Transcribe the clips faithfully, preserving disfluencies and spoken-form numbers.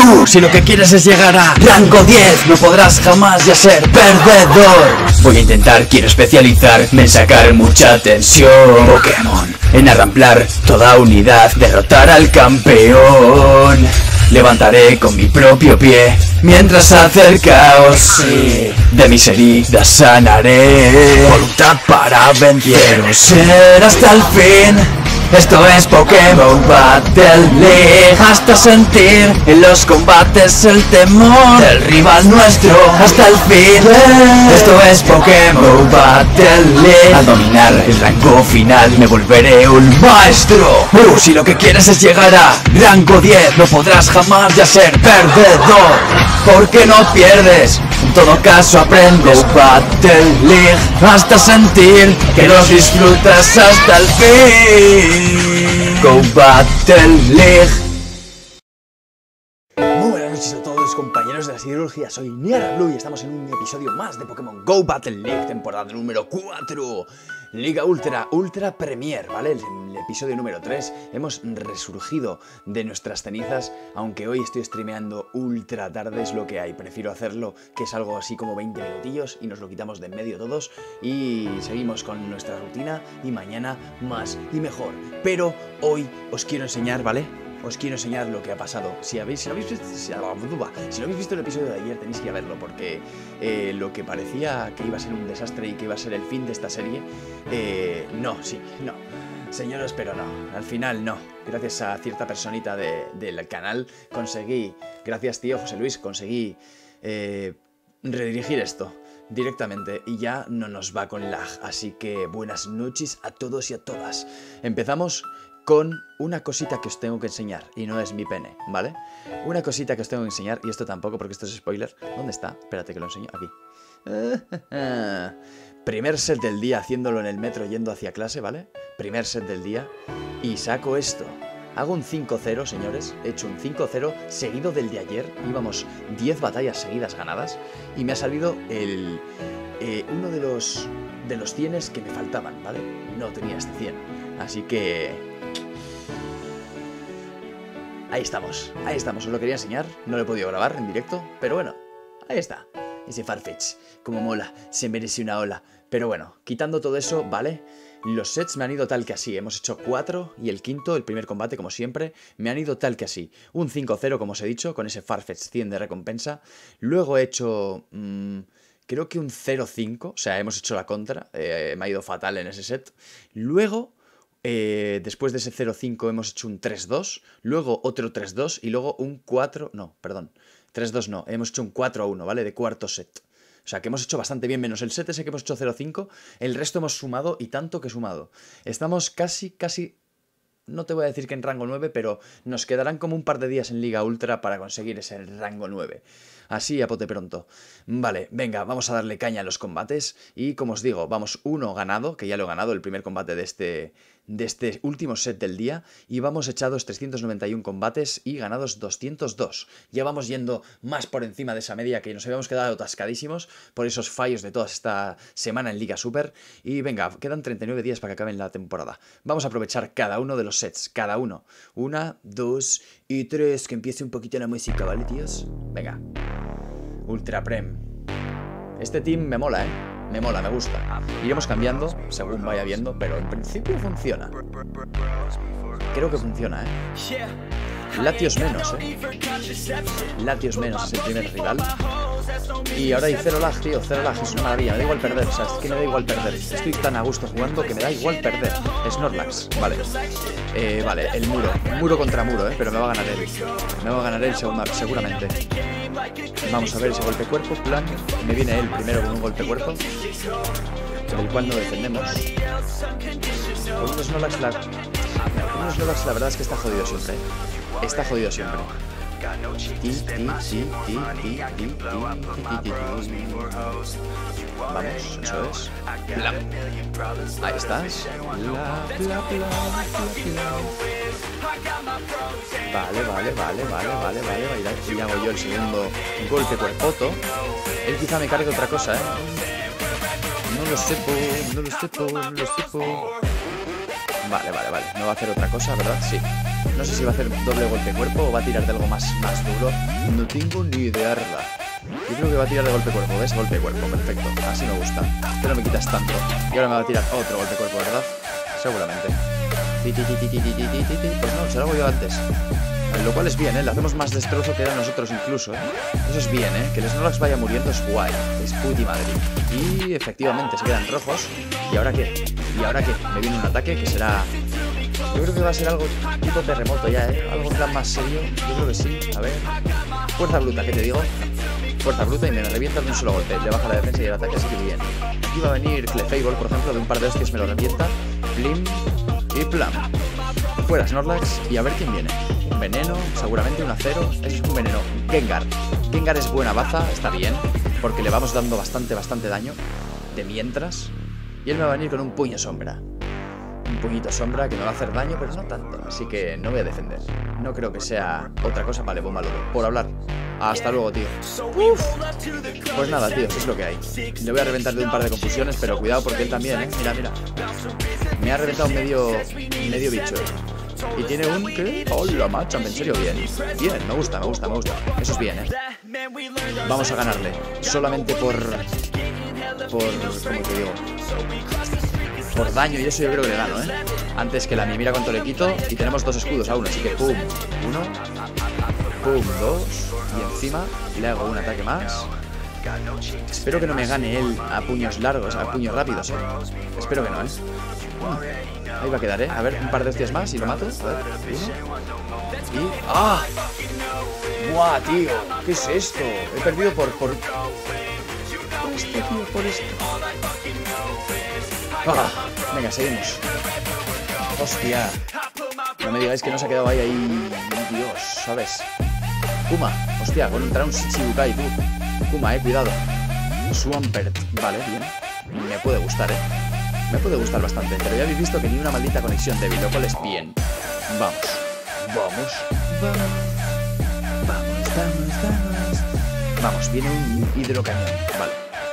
Uh, si lo que quieres es llegar a rango diez, no podrás jamás ya ser perdedor. Voy a intentar, quiero especializarme en sacar mucha tensión Pokémon, en arramplar toda unidad, derrotar al campeón. Levantaré con mi propio pie mientras acercaos, sí. De mis heridas sanaré, voluntad para vencer. Quiero ser hasta el fin. Esto es Pokémon Battle League. Hasta sentir en los combates el temor del rival nuestro hasta el fin. Esto es Pokémon Battle League. Al dominar el rango final me volveré un maestro. Uh, si lo que quieres es llegar a rango diez, no podrás jamás ya ser perdedor, porque no pierdes, en todo caso aprendes. Battle League hasta sentir que los disfrutas hasta el fin. Go Battle League. Muy buenas noches a todos, compañeros de la siderurgia. Soy NiarraBlue y estamos en un episodio más de Pokémon Go Battle League, temporada número cuatro, Liga Ultra, Ultra Premier, ¿vale? El, el episodio número tres. Hemos resurgido de nuestras cenizas, aunque hoy estoy streameando ultra tarde, es lo que hay. Prefiero hacerlo, que es algo así como veinte minutillos, y nos lo quitamos de en medio todos, y seguimos con nuestra rutina, y mañana más y mejor. Pero hoy os quiero enseñar, ¿vale? Os quiero enseñar lo que ha pasado. Si habéis, si habéis, visto, si, si lo habéis visto el episodio de ayer, tenéis que verlo, porque eh, lo que parecía que iba a ser un desastre y que iba a ser el fin de esta serie, eh, no, sí, no. Señores, pero no, al final no. Gracias a cierta personita de, del canal conseguí, gracias tío José Luis, conseguí eh, redirigir esto directamente y ya no nos va con lag. Así que buenas noches a todos y a todas. Empezamos con una cosita que os tengo que enseñar, y no es mi pene, ¿vale? Una cosita que os tengo que enseñar, y esto tampoco porque esto es spoiler. ¿Dónde está? Espérate que lo enseño, aquí. Primer set del día haciéndolo en el metro yendo hacia clase, ¿vale? Primer set del día, y saco esto. Hago un cinco cero, señores, he hecho un cinco cero seguido del de ayer, íbamos diez batallas seguidas ganadas, y me ha salido el... Eh, uno de los, de los cienes que me faltaban, ¿vale? No tenía este cien, así que... Ahí estamos, ahí estamos, os lo quería enseñar, no lo he podido grabar en directo, pero bueno, ahí está, ese Farfetch, como mola, se merece una ola. Pero bueno, quitando todo eso, ¿vale? Los sets me han ido tal que así, hemos hecho cuatro y el quinto, el primer combate como siempre, me han ido tal que así. Un cinco cero como os he dicho, con ese Farfetch cien de recompensa, luego he hecho... Mmm, creo que un cero cinco, o sea, hemos hecho la contra, eh, me ha ido fatal en ese set, luego... Eh, después de ese cero cinco hemos hecho un tres dos, luego otro tres dos y luego un cuatro... No, perdón, tres dos no, hemos hecho un cuatro a uno, ¿vale? De cuarto set. O sea, que hemos hecho bastante bien, menos el set ese que hemos hecho cero cinco, el resto hemos sumado y tanto que sumado. Estamos casi, casi... No te voy a decir que en rango nueve, pero nos quedarán como un par de días en Liga Ultra para conseguir ese rango nueve. Así a pote pronto. Vale, venga, vamos a darle caña a los combates. Y como os digo, vamos uno ganado, que ya lo he ganado, el primer combate de este, de este último set del día. Y vamos echados trescientos noventa y uno combates y ganados doscientos dos. Ya vamos yendo más por encima de esa media, que nos habíamos quedado atascadísimos por esos fallos de toda esta semana en Liga Super. Y venga, quedan treinta y nueve días para que acaben la temporada. Vamos a aprovechar cada uno de los sets, cada uno. Una, dos y tres, que empiece un poquito la música, ¿vale, tíos? Venga. Ultra Prem. Este team me mola, ¿eh? Me mola, me gusta. Iremos cambiando según vaya viendo, pero en principio funciona. Creo que funciona, ¿eh? Latios menos, ¿eh? Latios menos es el primer rival. Y ahora hay cero lag, tío, cero lag, es una maravilla, me da igual perder, o sea, es que me da igual perder. Estoy tan a gusto jugando que me da igual perder. Snorlax, vale. Eh, vale, el muro, muro contra muro, eh, pero me va a ganar él. Me va a ganar él seguramente. Vamos a ver ese golpe cuerpo, plan. Me viene él primero con un golpe cuerpo, del cual no defendemos. Con un Snorlax, la... Con un Snorlax la verdad es que está jodido siempre, eh. Está jodido siempre. Ti, ti, ti, ti, ti, ti, ti, ti, ti. Vamos, eso es. Bla. Ahí estás. Bla, bla, bla, bla, bla. Vale, vale, vale, vale, vale, vale. Y hago yo el segundo golpe cuerpoto. Él quizá me cargue otra cosa, ¿eh? No lo sepo, no lo sepo, no lo sepo. Vale, vale, vale. No va a hacer otra cosa, ¿verdad? Sí. No sé si va a hacer doble golpe cuerpo o va a tirar de algo más, más duro. No tengo ni idea, ¿verdad? Yo creo que va a tirar de golpe cuerpo, ¿ves? Golpe cuerpo, perfecto. Así me gusta. Que no me quitas tanto. Y ahora me va a tirar otro golpe cuerpo, ¿verdad? Seguramente. Ti, ti, ti, ti, ti, ti, ti, ti, ti. Pues no, se lo hago yo antes. Lo cual es bien, ¿eh? Le hacemos más destrozo que a nosotros incluso, ¿eh? Eso es bien, ¿eh? Que el Snorlax vaya muriendo es guay. Es puti madre. Y efectivamente se quedan rojos. ¿Y ahora qué? ¿Y ahora qué? Me viene un ataque que será... Yo creo que va a ser algo tipo terremoto ya, ¿eh? Algo en plan más serio. Yo creo que sí. A ver... Fuerza bruta, ¿qué te digo? Fuerza bruta y me revienta de un solo golpe. Le baja la defensa y el ataque, así que bien. Aquí va a venir Clefable, por ejemplo, de un par de hostias me lo revienta. Plim y plam. Fuera Snorlax y a ver quién viene. Un veneno, seguramente un acero. Es un veneno. Gengar. Gengar es buena baza, está bien. Porque le vamos dando bastante, bastante daño. De mientras. Y él me va a venir con un puño sombra. Un puñito sombra que me va a hacer daño, pero no tanto. Así que no voy a defender. No creo que sea otra cosa. Vale, bomba lodo. Por hablar. Hasta luego, tío. Uf. Pues nada, tío, eso es lo que hay. Le voy a reventar de un par de confusiones, pero cuidado porque él también, ¿eh? Mira, mira. Me ha reventado medio, medio bicho. Y tiene un... ¿qué? ¡Hola, macho! En serio, bien. Bien, me gusta, me gusta, me gusta. Eso es bien, ¿eh? Vamos a ganarle. Solamente por... Por... ¿Cómo te digo? Por daño, y eso yo creo que le gano, ¿eh? Antes que la mía. Mira cuánto le quito. Y tenemos dos escudos aún, así que pum. Uno. Pum, dos. Y encima le hago un ataque más. Espero que no me gane él a puños largos, a puños rápidos, ¿eh? Espero que no, ¿eh? Ahí va a quedar, ¿eh? A ver, un par de hostias más y lo mato. A ver, uno. Y... ¡ah! ¡Buah, tío! ¿Qué es esto? He perdido por... Por, por esto, tío, por esto. ¡Ah! Venga, seguimos. ¡Hostia! No me digáis que no se ha quedado ahí, ahí... Dios, ¿sabes? Kuma, hostia, contra un Shichibukai, tú. Kuma, eh, cuidado. Swampert, vale, bien. Me puede gustar, eh. Me puede gustar bastante, pero ya habéis visto que ni una maldita conexión débil, lo cual es bien. Vamos. Vamos. Vamos. Vamos, vamos, vamos. Vamos, viene un hidrocañón, vale.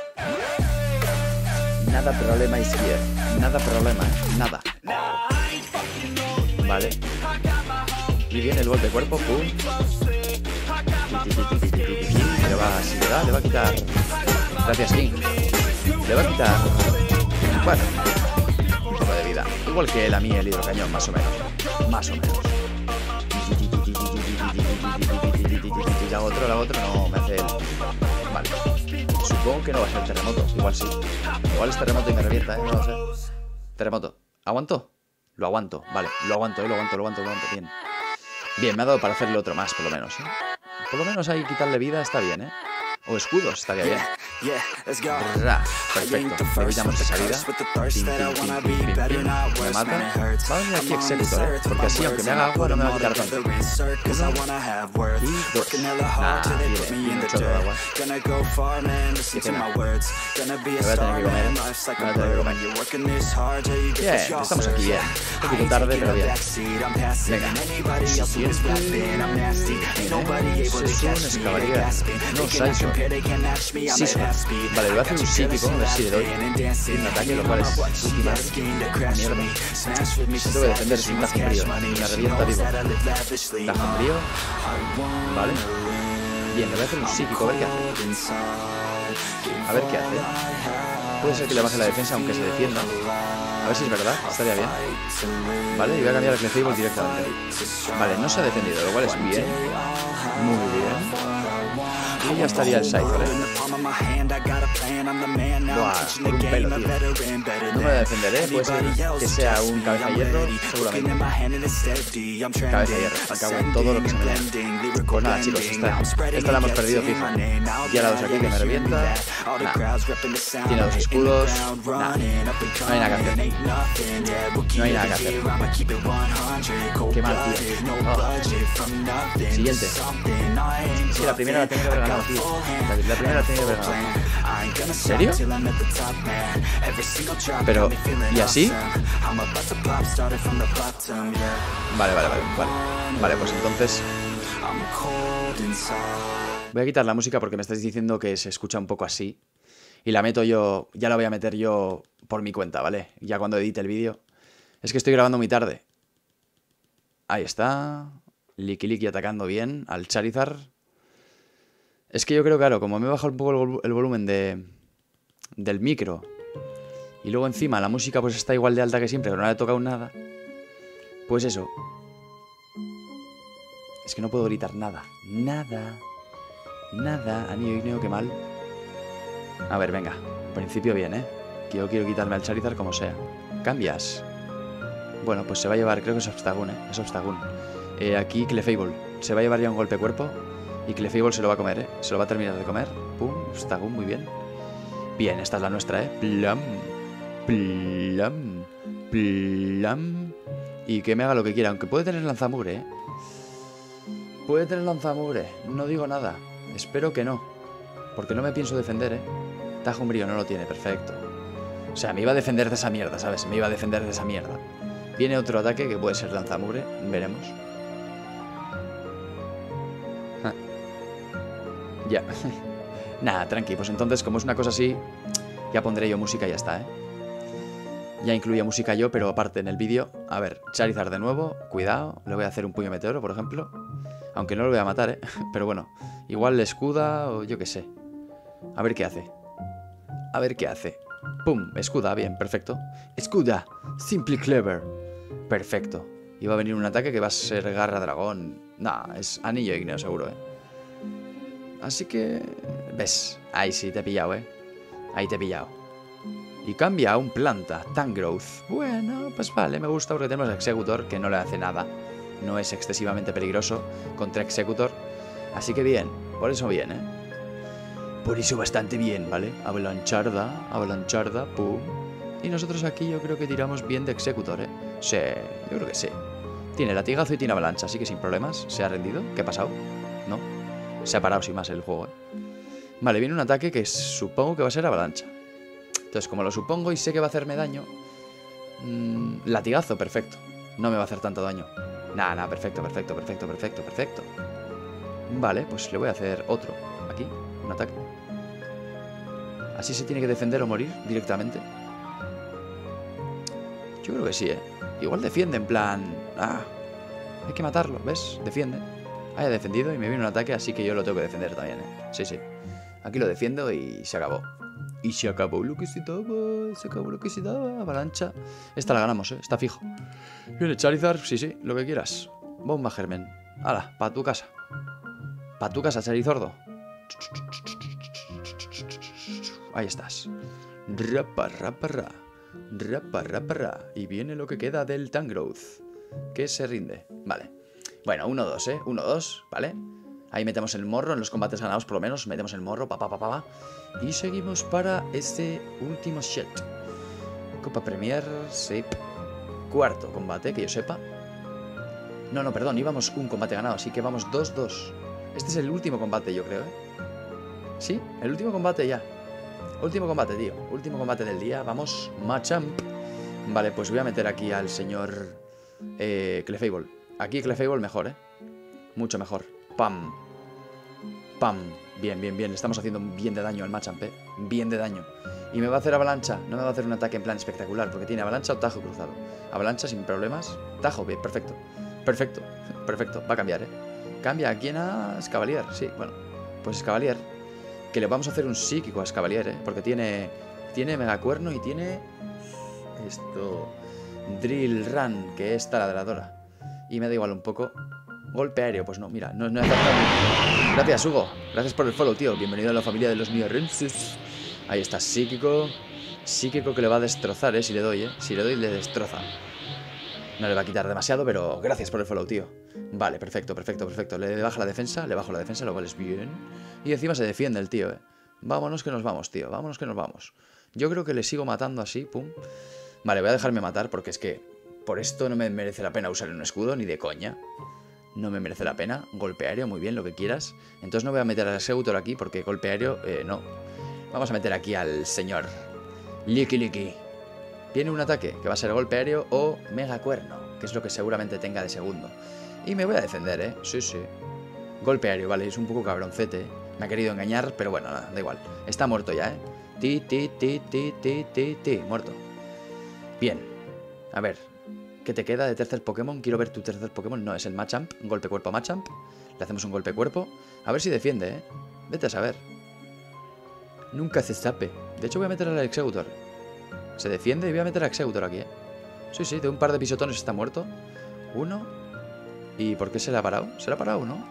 Nada problema is here. Nada problema, eh. Nada. Vale. Y viene el golpe de cuerpo, pum. Le va, si le da, le va a quitar. Gracias, King. Le va a quitar. Bueno, un poco de vida. Igual que la mía, el hidrocañón, más o menos. Más o menos. La hago otro, la hago otro, no, me hace el... Vale. Supongo que no va a ser terremoto. Igual sí. Igual es terremoto y me revienta, ¿eh? No lo sé. Terremoto. ¿Aguanto? Lo aguanto. Vale, lo aguanto, ¿eh? Lo aguanto, lo aguanto, lo aguanto. Bien. Bien, me ha dado para hacerle otro más, por lo menos, ¿eh? Por lo menos ahí quitarle vida está bien, ¿eh? O escudos, estaría bien. Ra, perfecto. Le evitamos esa vida. Pim, pim, pim, pim, pim, pim. Me mata. Va a venir aquí Executor, ¿eh? Porque así, aunque me haga agua, no me va a quitar tanto. Uno y dos. Ah, tiene, tiene un chorro de agua. Qué pena. Me voy a tener que comer, ¿eh? Me voy a tener que comer. Bien, estamos aquí bien. Un poquito tarde, pero bien. Venga. Siguiente. Sesun, Escavalier. No, Saison. Season. Vale, le voy a hacer un psíquico, a ver si le doy un ataque, lo cual es última mierda. Tengo que defender sin tajo frío. Me revienta vivo. Tajo frío. Vale. Bien, le voy a hacer un psíquico, a ver qué hace. A ver qué hace. Puede ser que le baje la defensa aunque se defienda. A ver si es verdad, estaría bien. Vale, y voy a cambiar el Clefable directamente. Vale, no se ha defendido, lo cual es bien. Muy bien. Y ya estaría el Cypher, ¿eh? Buah, por un pelo, tío. No me voy a defender, ¿eh? Puede ser que sea un cabeza de hierro, seguramente. Cabeza de hierro, acabo en todo lo que se me da. Pues nada, chicos, esta, esta la hemos perdido fija. Y ahora dos aquí que me revienta. Nah. Tiene dos escudos. Nah. No hay nada que hacer. No hay nada que hacer. Qué mal, tío. Oh. Siguiente. Sí, la primera la tengo que haber ganado, tío. La, la primera la tengo que haber ganado. ¿En serio? Pero, ¿y así? Vale, vale, vale, vale. Vale, pues entonces voy a quitar la música porque me estáis diciendo que se escucha un poco así. Y la meto yo, ya la voy a meter yo por mi cuenta, ¿vale? Ya cuando edite el vídeo, Es que estoy grabando muy tarde. Ahí está. Liki Liki atacando bien al Charizard. Es que yo creo, claro, como me he bajado un poco el, el volumen de, del micro y luego encima la música pues está igual de alta que siempre, pero no le he tocado nada. Pues eso. Es que no puedo gritar nada. Nada. Nada. Anillo igneo, qué mal. A ver, venga. Al principio bien, ¿eh? Que yo quiero quitarme al Charizard como sea. Cambias. Bueno, pues se va a llevar, creo que es Obstagoon, ¿eh? Es Obstagoon. Eh, aquí Clefable. Se va a llevar ya un golpe cuerpo. Y Clefable se lo va a comer, ¿eh? Se lo va a terminar de comer. Pum, Obstagoon, muy bien. Bien, esta es la nuestra, ¿eh? Plum. Plum. Plum. Y que me haga lo que quiera. Aunque puede tener lanzamure, ¿eh? Puede tener lanzamure. No digo nada. Espero que no. Porque no me pienso defender, ¿eh? Tajo umbrío no lo tiene, perfecto. O sea, me iba a defender de esa mierda, ¿sabes? Me iba a defender de esa mierda. Viene otro ataque que puede ser lanzamure. Veremos. Ah. Ya. Nada, tranqui. Pues entonces, como es una cosa así, ya pondré yo música y ya está, ¿eh? Ya incluía música yo, pero aparte en el vídeo. A ver, Charizard de nuevo. Cuidado. Le voy a hacer un puño meteoro, por ejemplo. Aunque no lo voy a matar, ¿eh? Pero bueno. Igual le escuda o yo qué sé. A ver qué hace. A ver qué hace. Pum, escuda, bien, perfecto. Escuda, Simply Clever. Perfecto. Y va a venir un ataque que va a ser garra dragón. Nah, es anillo igneo seguro, eh. Así que... ¿Ves? Ahí sí, te he pillado, eh. Ahí te he pillado. Y cambia a un planta, Tangrowth. Bueno, pues vale, me gusta porque tenemos Executor, que no le hace nada. No es excesivamente peligroso contra Executor. Así que bien, por eso bien, eh. Por eso bastante bien, ¿vale? Avalancharda, avalancharda, pum. Y nosotros aquí yo creo que tiramos bien de Executor, ¿eh? Sí, yo creo que sí. Tiene latigazo y tiene avalancha, así que sin problemas. ¿Se ha rendido? ¿Qué ha pasado? ¿No? Se ha parado sin más el juego, ¿eh? Vale, viene un ataque que supongo que va a ser avalancha. Entonces, como lo supongo y sé que va a hacerme daño... Mmm, latigazo, perfecto. No me va a hacer tanto daño. Nada, nada, perfecto, perfecto, perfecto, perfecto, perfecto. Vale, pues le voy a hacer otro. Aquí, un ataque. ¿Así se tiene que defender o morir directamente? Yo creo que sí, ¿eh? Igual defiende en plan... Ah, hay que matarlo, ¿ves? Defiende. Haya defendido y me viene un ataque, así que yo lo tengo que defender también, ¿eh? Sí, sí. Aquí lo defiendo y se acabó. Y se acabó lo que se daba, se acabó lo que se daba. Avalancha. Esta la ganamos, ¿eh? Está fijo. Viene Charizard, sí, sí, lo que quieras. Bomba Germen. Hala, pa' tu casa. Pa' tu casa, Charizordo. Ahí estás. Rapa, rapa, ra. Rapa, rapa, ra. Y viene lo que queda del Tangrowth, que se rinde. Vale. Bueno, uno dos, ¿eh? uno dos, ¿vale? Ahí metemos el morro, en los combates ganados por lo menos. Metemos el morro, pa, pa, pa, pa, pa. Y seguimos para este último shit. Copa Premier, sí. Cuarto combate, que yo sepa. No, no, perdón, íbamos un combate ganado, así que vamos dos dos. Este es el último combate, yo creo, ¿eh? Sí, el último combate ya. Último combate, tío. Último combate del día. Vamos, Machamp. Vale, pues voy a meter aquí al señor eh, Clefable. Aquí Clefable mejor, ¿eh? Mucho mejor. Pam. Pam. Bien, bien, bien. Le estamos haciendo bien de daño al Machamp, ¿eh? Bien de daño. Y me va a hacer avalancha. No me va a hacer un ataque en plan espectacular, porque tiene avalancha o tajo cruzado. Avalancha sin problemas. Tajo, bien, perfecto. Perfecto. Perfecto. Va a cambiar, ¿eh? Cambia a quién, a Escavalier. Sí, bueno. Pues Escavalier. Que le vamos a hacer un psíquico a Escavalier, ¿eh? Porque tiene... Tiene Megacuerno y tiene... Esto... Drill Run, que es taladradora. Y me da igual un poco. Golpe aéreo, pues no, mira, no, no he acertado. Gracias, Hugo. Gracias por el follow, tío. Bienvenido a la familia de los Niorenses. Ahí está, psíquico. Psíquico que le va a destrozar, ¿eh? Si le doy, ¿eh? Si le doy, le destroza. No le va a quitar demasiado, pero gracias por el follow, tío. Vale, perfecto, perfecto, perfecto. Le baja la defensa, le bajo la defensa, lo cual es bien. Y encima se defiende el tío, ¿eh? Vámonos que nos vamos, tío. Vámonos que nos vamos. Yo creo que le sigo matando así, pum. Vale, voy a dejarme matar porque es que por esto no me merece la pena usar un escudo, ni de coña. No me merece la pena. Golpe aéreo, muy bien, lo que quieras. Entonces no voy a meter al Executor aquí porque golpe aéreo, eh, no. Vamos a meter aquí al señor Liki Liki. Viene un ataque que va a ser golpe aéreo o Megacuerno, que es lo que seguramente tenga de segundo. Y me voy a defender, ¿eh? Sí, sí. Golpe aéreo, vale, es un poco cabroncete. Me ha querido engañar, pero bueno, nada, da igual. Está muerto ya, ¿eh? Ti, ti, ti, ti, ti, ti, ti. Muerto. Bien. A ver. ¿Qué te queda de tercer Pokémon? Quiero ver tu tercer Pokémon. No, es el Machamp. Un golpe cuerpo a Machamp. Le hacemos un golpe cuerpo. A ver si defiende, ¿eh? Vete a saber. Nunca se sabe. De hecho voy a meter al Exeggutor. Se defiende y voy a meter a Exeggutor aquí, ¿eh? Sí, sí, de un par de pisotones está muerto. Uno. ¿Y por qué se le ha parado? Se le ha parado, ¿no?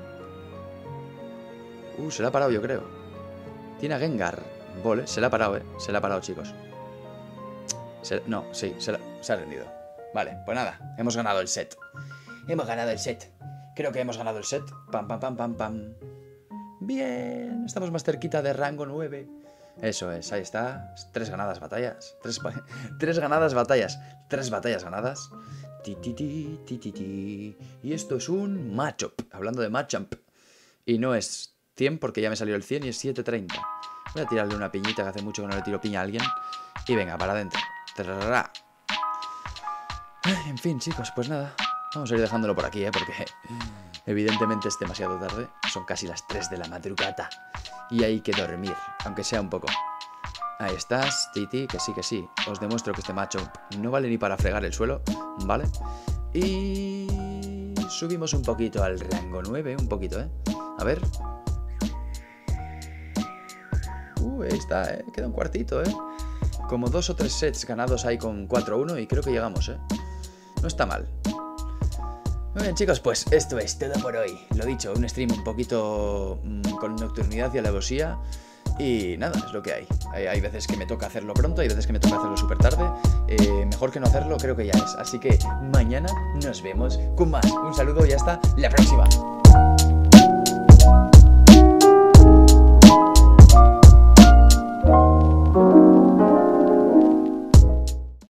Uh, se le ha parado yo creo. Tiene a Gengar. Vole, se le ha parado, ¿eh? Se le ha parado, chicos. Se... No, sí, se, la... se ha rendido. Vale, pues nada, hemos ganado el set. Hemos ganado el set. Creo que hemos ganado el set. Pam, pam, pam, pam, pam. Bien, estamos más cerquita de rango nueve. Eso es, ahí está. Tres ganadas batallas. Tres, tres ganadas batallas. Tres batallas ganadas. Ti, ti, ti, ti, ti, ti. Y esto es un Machamp. Hablando de Machamp. Y no es cien porque ya me salió el cien y es setecientos treinta. Voy a tirarle una piñita, que hace mucho que no le tiro piña a alguien. Y venga, para adentro. En fin, chicos, pues nada. Vamos a ir dejándolo por aquí, ¿eh? Porque evidentemente es demasiado tarde. Son casi las tres de la madrugada. Y hay que dormir, aunque sea un poco. Ahí estás, Titi, que sí, que sí. Os demuestro que este Machamp no vale ni para fregar el suelo, ¿vale? Y... subimos un poquito al rango nueve, un poquito, ¿eh? A ver. Uh, ahí está, ¿eh? Queda un cuartito, ¿eh? Como dos o tres sets ganados hay con cuatro uno y creo que llegamos, ¿eh? No está mal. Muy bien, chicos, pues esto es todo por hoy. Lo dicho, un stream un poquito mmm, con nocturnidad y alevosía. Y nada, es lo que hay. hay. Hay veces que me toca hacerlo pronto, hay veces que me toca hacerlo súper tarde. Eh, mejor que no hacerlo, creo que ya es. Así que mañana nos vemos con más. Un saludo y hasta la próxima.